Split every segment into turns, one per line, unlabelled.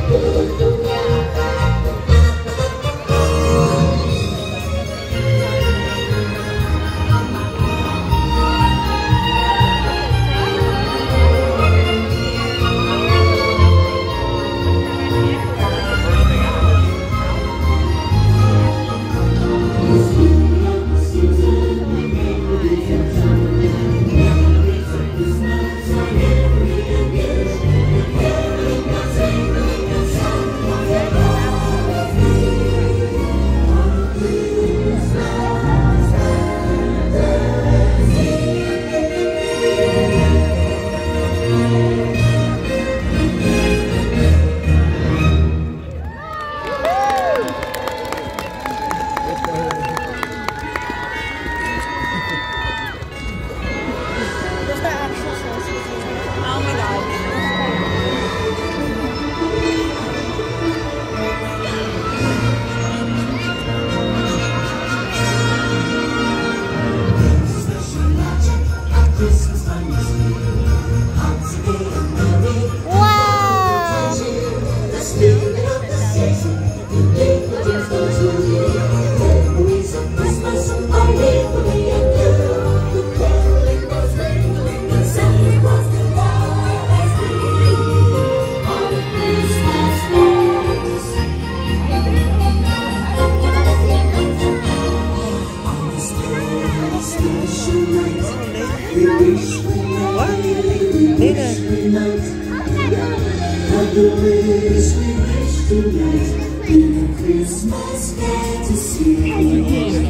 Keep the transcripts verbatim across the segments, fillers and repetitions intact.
Christmas fantasy.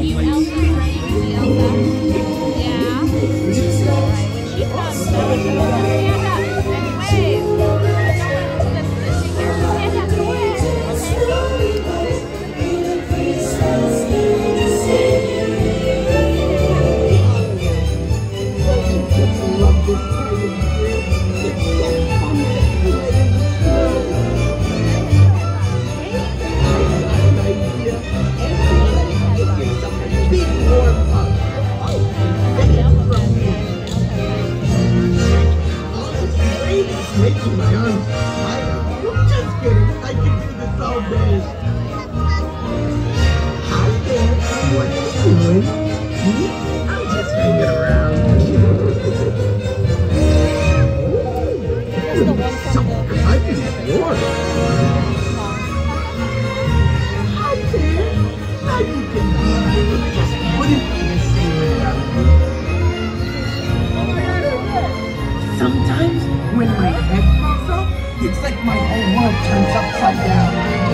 Making my own fire. Just kidding. I can do this all day. Hi there. What are you doing? Hmm? I'm just hanging around. Ooh, so I can warm. Hi there. Now you can be. Just wouldn't be the same without you. Sometimes when my head falls off, it's like my whole world turns upside down.